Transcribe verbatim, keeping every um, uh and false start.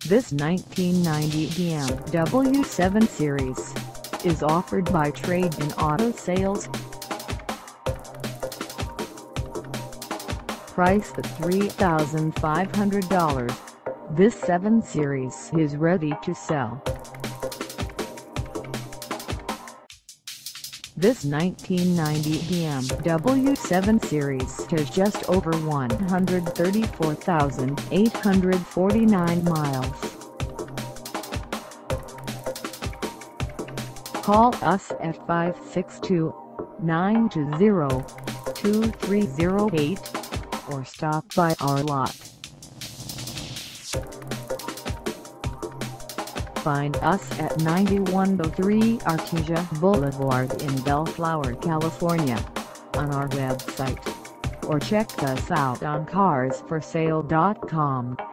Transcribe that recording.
This nineteen ninety B M W seven Series is offered by Trade in Auto Sales. Priced at three thousand five hundred dollars, this seven Series is ready to sell. This nineteen ninety B M W seven Series has just over one hundred thirty-four thousand eight hundred forty-nine miles. Call us at five six two, nine two zero, two three zero eight or stop by our lot. Find us at ninety-one oh three Artesia Blvd in BellFlower, California, on our website, or check us out on cars for sale dot com.